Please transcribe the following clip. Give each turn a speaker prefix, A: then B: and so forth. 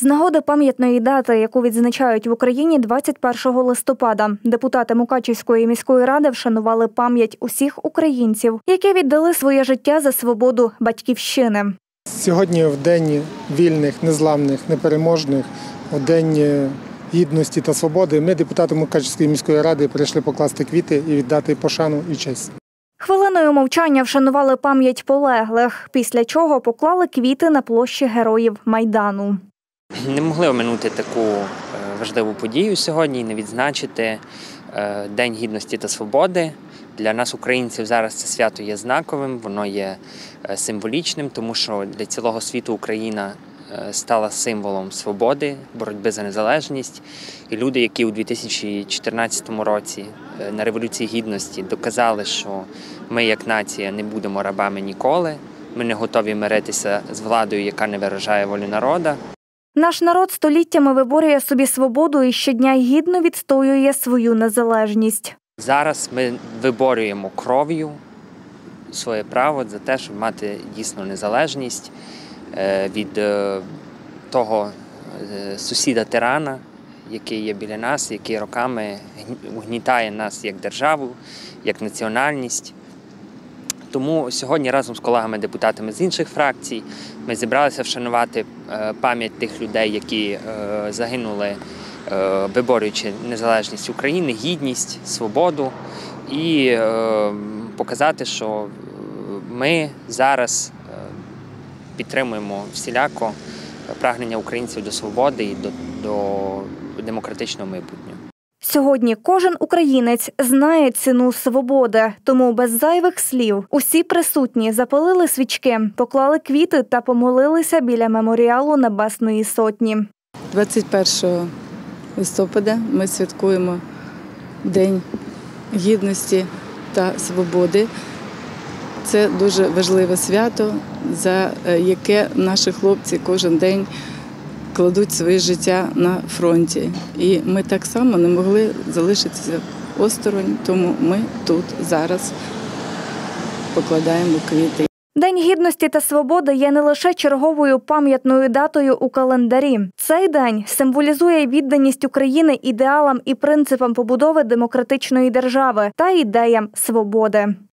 A: З нагоди пам'ятної дати, яку відзначають в Україні 21 листопада, депутати Мукачівської міської ради вшанували пам'ять усіх українців, які віддали своє життя за свободу Батьківщини.
B: Сьогодні в День вільних, незламних, непереможних, у День гідності та свободи ми, депутати Мукачівської міської ради, прийшли покласти квіти і віддати пошану і честь.
A: Хвилиною мовчання вшанували пам'ять полеглих, після чого поклали квіти на площі Героїв Майдану.
C: Не могли оминути таку важливу подію сьогодні і не відзначити День гідності та свободи. Для нас, українців, зараз це свято є знаковим, воно є символічним, тому що для цілого світу Україна стала символом свободи, боротьби за незалежність. І люди, які у 2014 році на Революції Гідності доказали, що ми як нація не будемо рабами ніколи, ми не готові миритися з владою, яка не виражає волю народу.
A: Наш народ століттями виборює собі свободу і щодня гідно відстоює свою незалежність.
C: Зараз ми виборюємо кров'ю своє право за те, щоб мати дійсно незалежність від того сусіда-тирана, який є біля нас, який роками угнітає нас як державу, як національність. Тому сьогодні разом з колегами-депутатами з інших фракцій ми зібралися вшанувати пам'ять тих людей, які загинули, виборюючи незалежність України, гідність, свободу, і показати, що ми зараз підтримуємо всіляко прагнення українців до свободи і до демократичного майбутнього.
A: Сьогодні кожен українець знає ціну свободи, тому без зайвих слів усі присутні запалили свічки, поклали квіти та помолилися біля меморіалу Небесної Сотні.
D: 21 листопада ми святкуємо День гідності та свободи. Це дуже важливе свято, за яке наші хлопці кожен день кладуть своє життя на фронті. І ми так само не могли залишитися осторонь, тому ми тут зараз покладаємо квіти.
A: День гідності та свободи є не лише черговою пам'ятною датою у календарі. Цей день символізує відданість України ідеалам і принципам побудови демократичної держави та ідеям свободи.